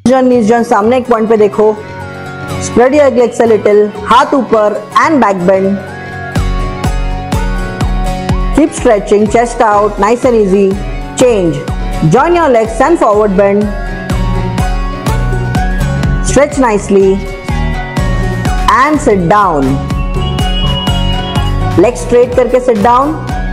नीज joint सामने एक point पे देखो, spread your legs a little, हाथ ऊपर and back bend, keep stretching, chest out, nice and easy, change, join your legs and forward bend, stretch nicely and sit down, leg straight करके sit down.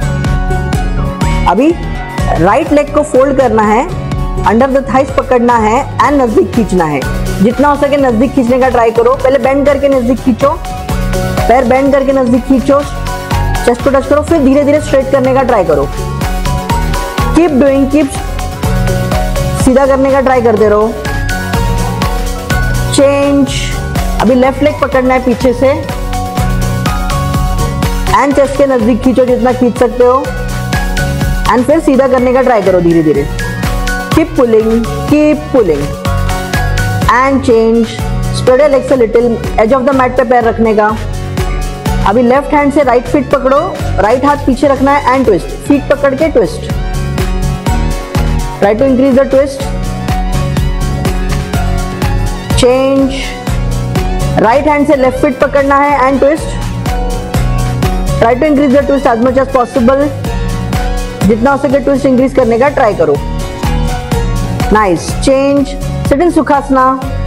अभी right leg को fold करना है, under the thighs पकड़ना है and नजदीक खींचना है, जितना हो सके नजदीक खींचने का ट्राई करो। पहले बेंड करके नजदीक खींचो, पैर बेंड करके नजदीक खींचो, चेस्ट को टच करो, फिर धीरे धीरे स्ट्रेट करने का ट्राई करो। कीप डूइंग, कीप सीधा करने का ट्राई करते रहो। चेंज, अभी लेफ्ट लेग पकड़ना है पीछे से एंड चेस्ट के नजदीक खींचो जितना खींच सकते हो एंड फिर सीधा करने का ट्राई करो धीरे धीरे। Keep pulling and change, spread your legs a little, edge of the mat पे पैर रखने का। अभी लेफ्ट हैंड से राइट फीट पकड़ो, राइट हाथ पीछे रखना है एंड ट्विस्ट, फीट पकड़ के twist, try to increase the twist. Change, right hand से लेफ्ट फीट पकड़ना है and twist, try to increase the twist as much as possible, जितना हो सके ट्विस्ट इंक्रीज करने का ट्राई करो। Nice, change, sit in Sukhasana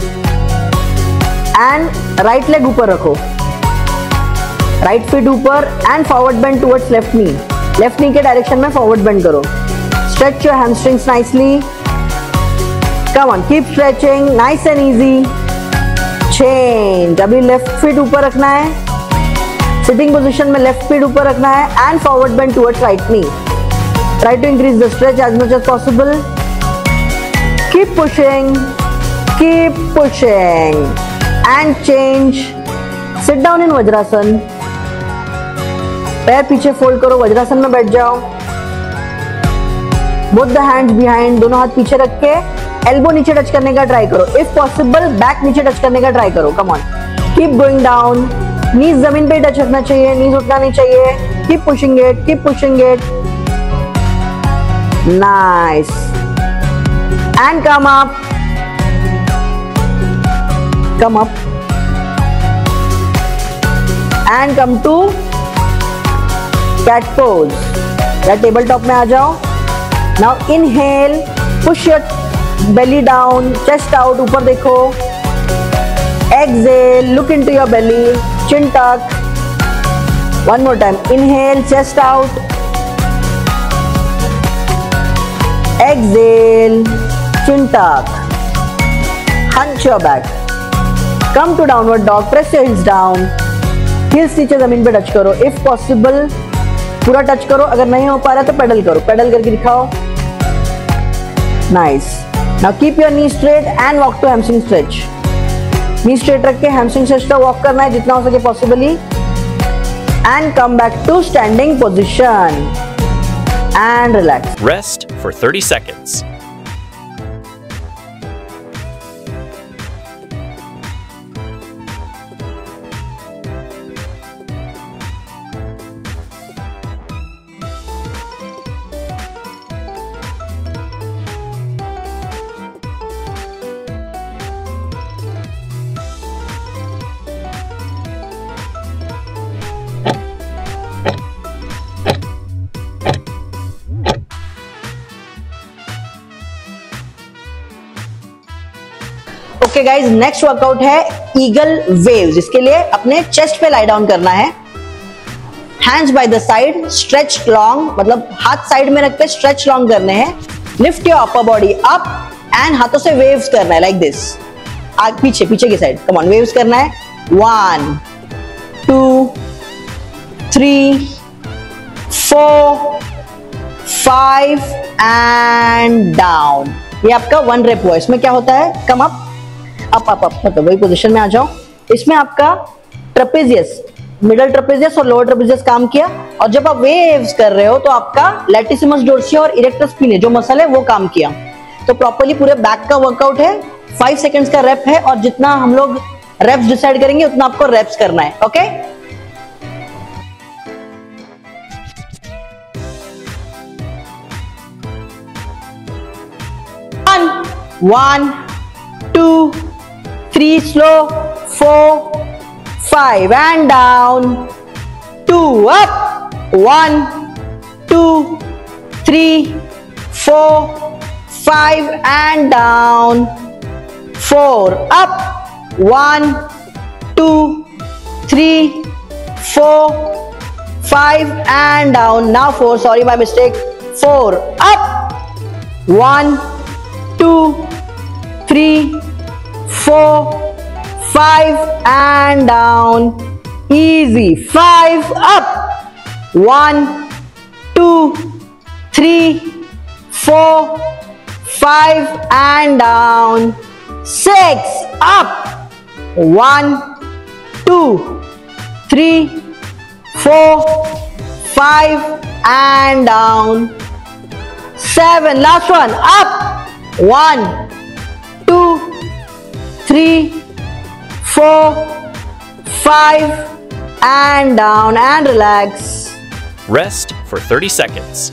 and right leg ऊपर रखो, राइट फीट ऊपर and forward bend towards left knee के डायरेक्शन में फॉरवर्ड बेंड करो। Stretch your hamstrings nicely, come on, keep stretching, nice and easy. Change, अभी left feet ऊपर रखना है, सिटिंग पोजीशन में लेफ्ट फीट ऊपर रखना है and forward bend towards right knee, try to increase the stretch as much as possible. Keep pushing and change, sit down in vajrasana, पैर पीछे फोल्ड करो, वज्रासन में बैठ जाओ। बोथ द हैंड्स बिहाइंड, दोनों हाथ पीछे रख के एल्बो नीचे टच करने का ट्राई करो, इफ पॉसिबल बैक नीचे टच करने का ट्राई करो। Come on, keep going down, knees जमीन पे टच रखना चाहिए, नीज उठना नहीं चाहिए। Keep pushing it, nice and come up and come to cat pose, या टेबल टॉप में आ जाओ। Now inhale, push your belly down, chest out, ऊपर देखो। Exhale, look into your belly, chin tuck. One more time, inhale, chest out, exhale, chin tuck, hunch your back, come to downward dog, press your heels down, heels नीचे जमीन पे touch करो, if possible पूरा touch करो, अगर नहीं हो पा रहा तो पेडल करो, पेडल करके दिखाओ। Nice, now keep your knee straight and walk to hamstring stretch, knee straight रख के हैमस्ट्रिंग स्ट्रेच तक वॉक करना है जितना हो सके possibly and come back to standing position and relax. Rest for 30 seconds. Okay guys, next workout है eagle waves. इसके लिए अपने चेस्ट पे लाई डाउन करना है, hands by the side, stretch long, मतलब हाथ साइड में रख के स्ट्रेच लॉन्ग करने हैं। Lift your upper body up and हाथों से वेव्स करना है लाइक दिस, पीछे की साइड। कम ऑन, वेव्स करना है। 1 2 3 4 5 एंड डाउन। ये आपका 1 रेप हुआ। इसमें क्या होता है, कम अप अप, मतलब वही पोजीशन में आ जाओ। इसमें आपका ट्रेपेजियस, मिडल ट्रेपेजियस और लोअर ट्रेपेजियस काम किया, और जब आप वेव्स कर रहे हो तो आपका लैटिसिमस डोर्सी और इरेक्टस स्पिने जो मसल है वो काम किया। तो प्रॉपर्ली पूरे बैक का वर्कआउट है। 5 सेकेंड्स का रेप है, और जितना हम लोग रेप्स डिसाइड करेंगे उतना आपको रेप्स करना है। Okay, 1 2, 3 slow, 4, 5 and down, 2 up, 1, 2, 3, 4, 5 and down, 4 up, 1, 2, 3, 4, 5 and down. Now 4, sorry, my mistake. 4 up, 1, 2, 3, 4, 5 and down. Easy. 5 up, 1, 2, 3, 4, 5 and down. 6 up, 1, 2, 3, 4, 5 and down. 7, last one, up, 1, 2, 3, 4, 5 and down, and relax. Rest for 30 seconds.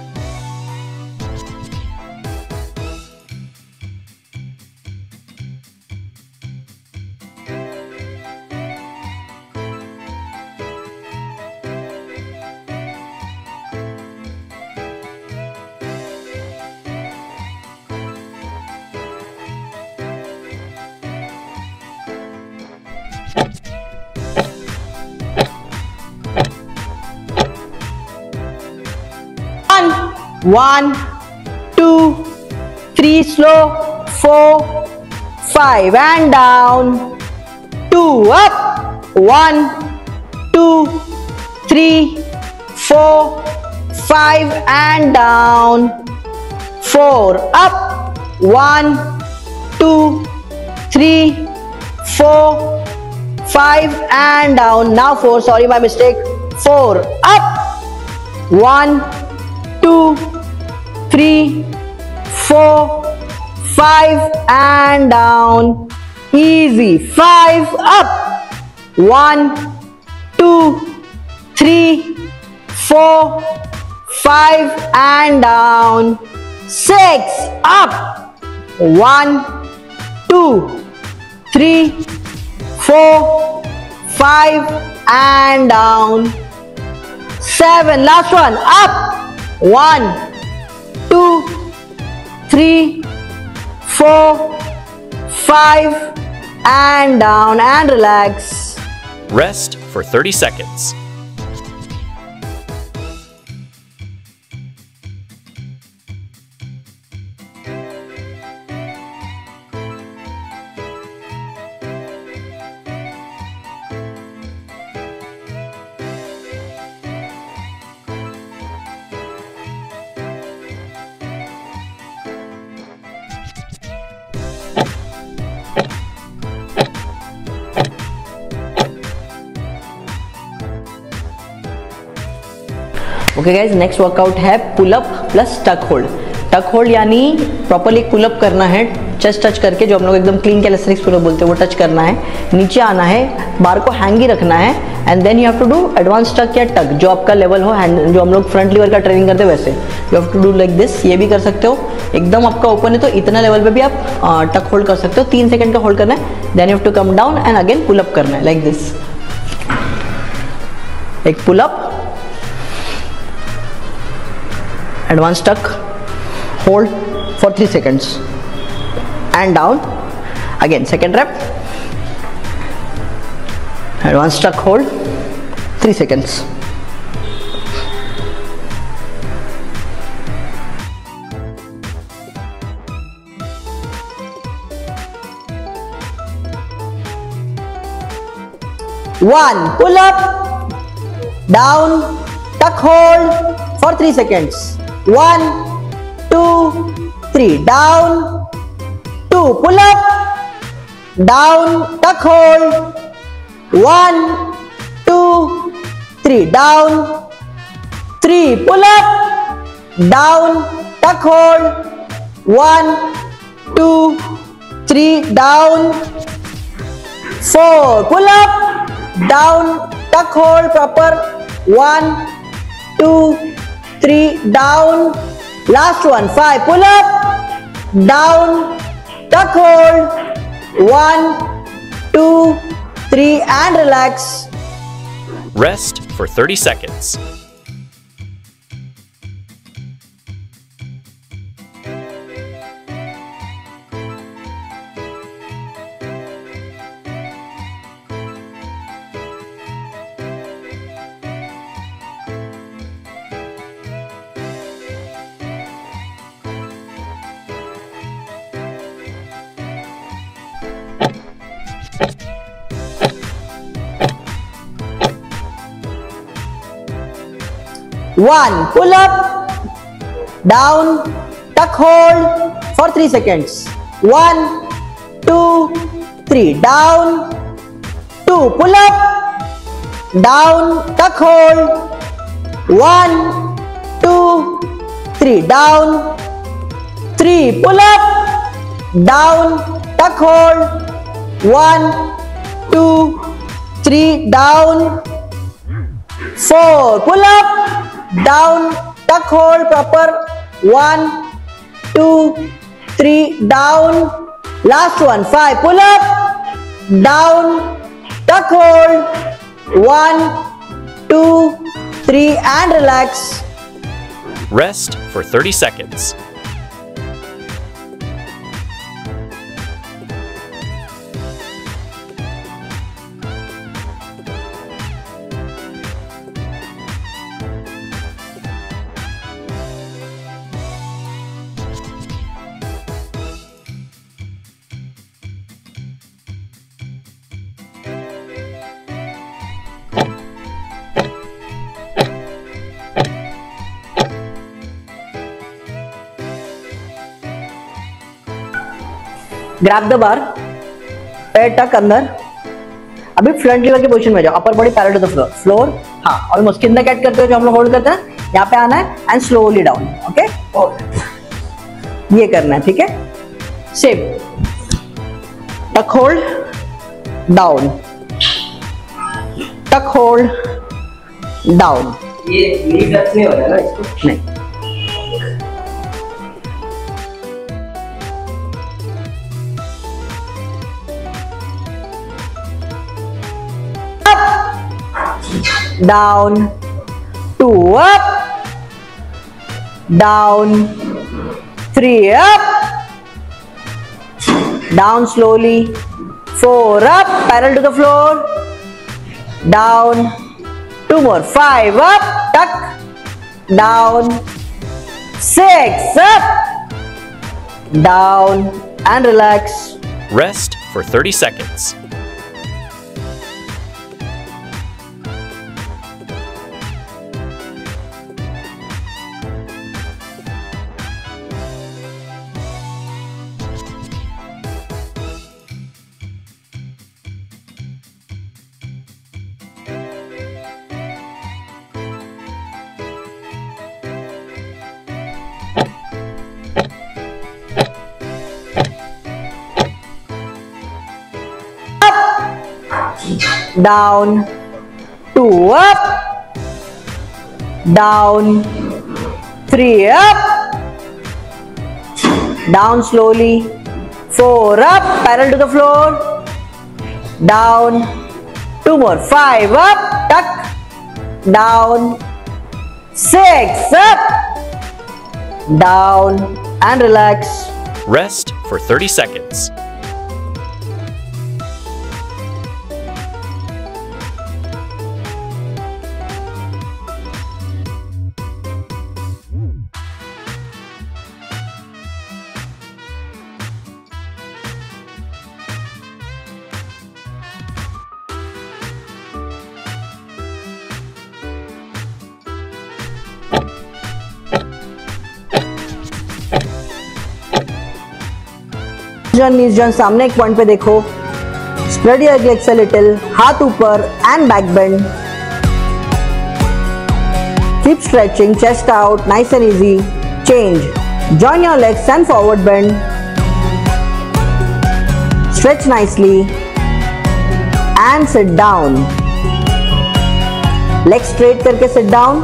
One, 2, 3 slow, 4, 5 and down, 2 up, 1, 2, 3, 4, 5 and down, 4 up, 1, 2, 3, 4, 5 and down. Now 4, sorry, my mistake. 4 up, 1, 2, 3, 4, 5 and down. Easy. 5 up, 1, 2, 3, 4, 5 and down. 6 up, 1, 2, 3, 4, 5 and down. 7, last one, up, 1, 2, 3, 4, 5 and down, and relax. Rest for 30 seconds. Okay guys, next workout है pull up plus tuck hold. Tuck hold यानी properly pull up करना है, chest touch करके, जो हम लोग एकदम clean calisthenics pull up बोलते हैं, वो टच करना है, नीचे आना है, बार को हैंग ही रखना है, and then you have to do advance tuck या टक, जो आपका लेवल हो, जो हम लोग फ्रंट लीवर का ट्रेनिंग करते हैं वैसे। You have to do like this. ये भी कर सकते हो, एकदम आपका ओपन है तो इतना लेवल पे भी आप टक होल्ड कर सकते हो। 3 सेकंड का होल्ड करना है, then you have to come down and again pull up करना है लाइक दिस। एक pull up, advanced tuck, hold for 3 seconds and down, again second rep, advanced tuck, hold 3 seconds. One, pull up, down, tuck, hold for 3 seconds. 1, 2, 3, down, 2, pull up, down, tuck, hold, 1, 2, 3, down, 3, pull up, down, tuck, hold, 1, 2, 3, down, 4, pull up, down, tuck, hold proper, 1, 2, 3, down, last one, 5, pull up, down, tuck, hold, 1, 2, 3 and relax. Rest for 30 seconds. One, pull up, down, tuck hold for 3 seconds. 1, 2, 3, down, 2, pull up, down, tuck hold. 1, 2, 3, down, 3, pull up, down, tuck hold. 1, 2, 3, down. 4, pull up, down, tuck hold proper. 1, 2, 3, down. Last one. 5, pull up, down, tuck hold. 1, 2, 3 and relax. Rest for 30 seconds. Grab the bar, पैर tuck अंदर. अभी front liver की position में जाओ. Upper body parallel to the floor. Floor, हाँ, almost kind cat करते हो जो हम लोग होल्ड करते हैं. यहाँ पे आना है एंड स्लोली डाउन. ओके, ये करना है. ठीक है, same tuck hold, down, tuck hold, down. ये नी टच नहीं हो रहा है ना इसको? नहीं. Down, 2 up, down, 3 up, down slowly, 4 up, parallel to the floor, down, 2 more, 5 up, tuck, down, 6 up, down and relax. Rest for 30 seconds. Down, 2 up, down, 3 up, down slowly, 4 up, parallel to the floor, down, 2 more, 5 up, tuck, down, 6 up, down and relax. Rest for 30 seconds. Knees joint सामने एक point पे देखो. Spread your legs a little, हाथ ऊपर and back bend. Keep stretching, chest out, nice and easy. Change, join your legs and forward bend. Stretch nicely and sit down. Leg straight करके sit down.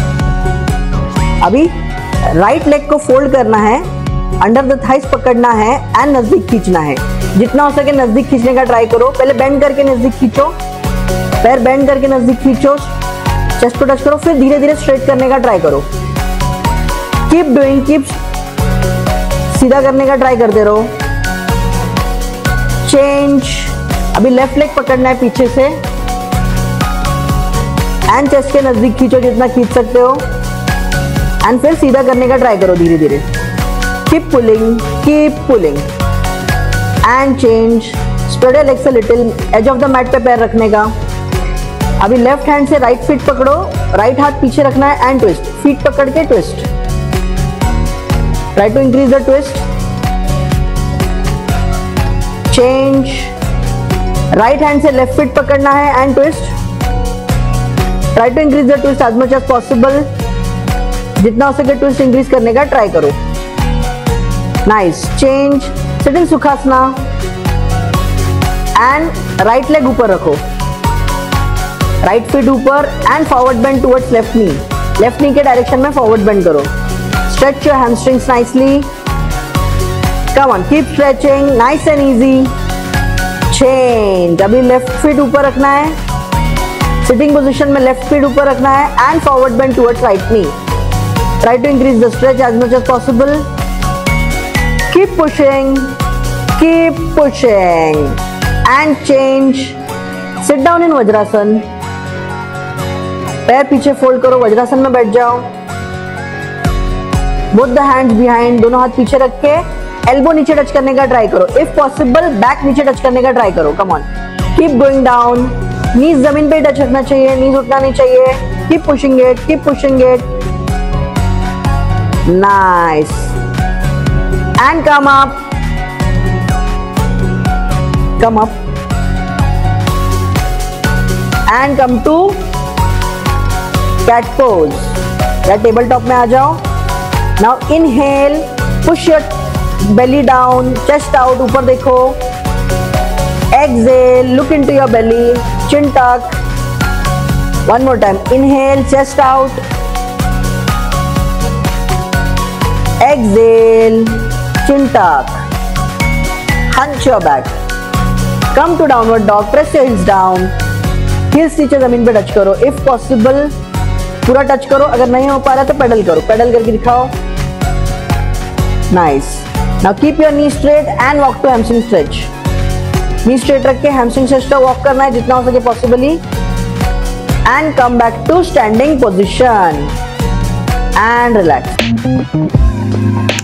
अभी right leg को fold करना है, under the thighs पकड़ना है and नजदीक खींचना है. जितना हो सके नजदीक खींचने का ट्राई करो। पहले बेंड करके नजदीक खींचो, पैर बेंड करके नजदीक खींचो, चेस्ट को टच करो, फिर धीरे धीरे स्ट्रेट करने का ट्राई करो। कीप डूइंग, कीप सीधा करने का ट्राई करते रहो। चेंज, अभी लेफ्ट लेग पकड़ना है पीछे से एंड चेस्ट के नजदीक खींचो जितना खींच सकते हो एंड फिर सीधा करने का ट्राई करो धीरे धीरे। Keep pulling and change. Spread your legs a little, edge of the mat पे पैर रखने का। अभी लेफ्ट हैंड से राइट फीट पकड़ो, राइट हाथ पीछे रखना है एंड ट्विस्ट, फीट पकड़ के twist. Try to increase the twist. Change, right hand से लेफ्ट फीट पकड़ना है and twist. Try to increase the twist as much as possible, जितना हो सके ट्विस्ट इंक्रीज करने का ट्राई करो। Nice. Change, sitting sukhasana and right leg ऊपर रखो, राइट फीट ऊपर and forward bend towards left knee, left knee के डायरेक्शन में फॉरवर्ड बेंड करो। Stretch your hamstrings nicely, come on, keep stretching, nice and easy. Change, अभी left feet ऊपर रखना है, सिटिंग पोजीशन में लेफ्ट फीट ऊपर रखना है and forward bend towards right knee. Try to increase the stretch as much as possible. Keep pushing and change. Sit down in vajrasana, पैर पीछे फोल्ड करो, वज्रासन में बैठ जाओ। बोथ द हैंड्स बिहाइंड, दोनों हाथ पीछे रख के एल्बो नीचे टच करने का ट्राई करो। इफ पॉसिबल बैक नीचे टच करने का ट्राई करो। Come on, keep going down, knees जमीन पे टच रखना चाहिए, नीज उठना नहीं चाहिए। Keep pushing it, nice and come up and come to cat pose या टेबल टॉप में आ जाओ। Now inhale, push your belly down, chest out, ऊपर देखो। Exhale, look into your belly, chin tuck. One more time, inhale, chest out. Exhale, chin tuck. Hunch your back. Come to downward dog, press your heels down. Heels नीचे जमीन पे touch करो, if possible पूरा touch करो, अगर नहीं हो पा रहा तो पेडल करो, पेडल करके दिखाओ। Nice. Now keep your knee straight and walk to hamstring stretch. Knee straight रख के हैमस्ट्रिंग स्ट्रेच का वॉक करना है जितना हो सके possibly and come back to standing position and relax.